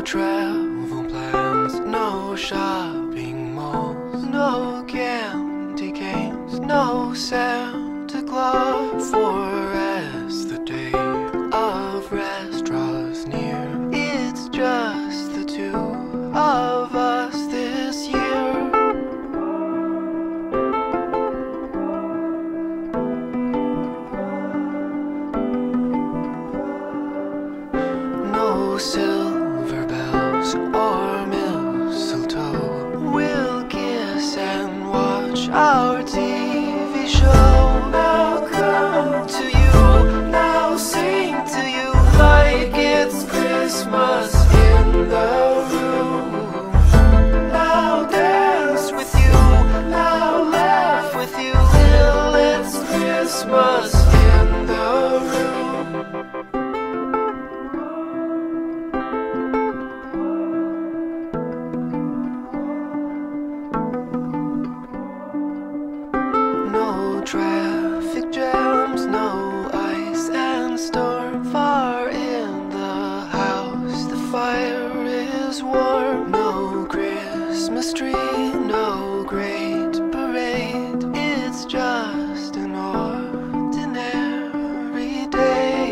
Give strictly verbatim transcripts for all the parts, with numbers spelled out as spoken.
travel plans, no shopping malls, no candy canes, no Santa Claus. For as the day of rest draws near, it's just the two of us this year. No silver bells or mistletoe, we'll kiss and watch our T V show. Now come to you, now sing to you like it's Christmas in the room. Now dance with you, now laugh with you till it's Christmas in the room. No traffic jams, no ice and storm. Far in the house the fire is warm. No Christmas tree, no great parade. It's just an ordinary day.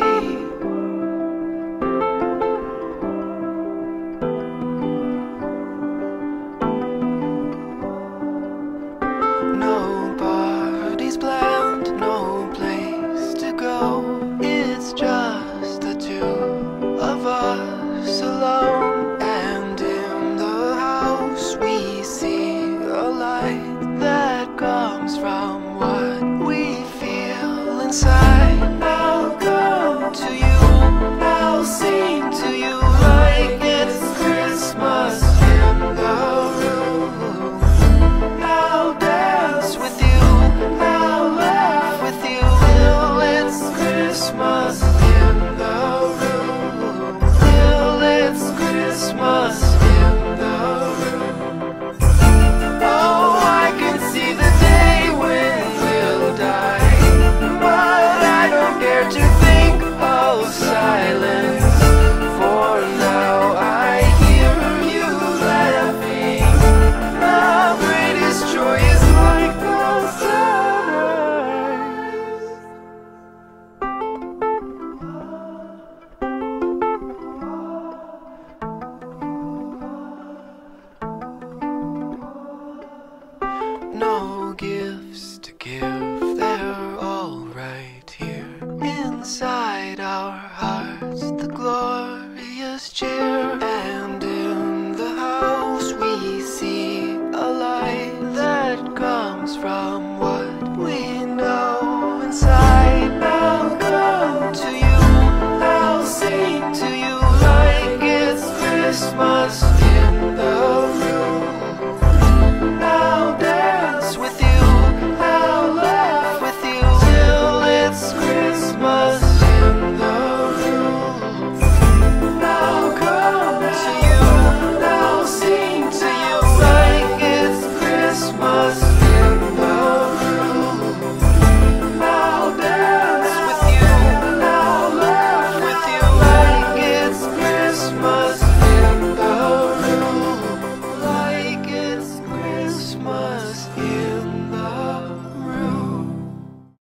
No parties planned, no place to go. It's just the two of us alone. And in the house we see a light that comes from what we feel inside. Now come to you, now sing to you like it's Christmas in the room. Now dance with you, now laugh with you till it's Christmas in the room. Till it's Christmas in the room. Oh, I can see the day when we'll die, but I don't care to think of silence. For now I hear you laughing. The greatest joy is like the sunrise. No gifts to give, they're all right here inside.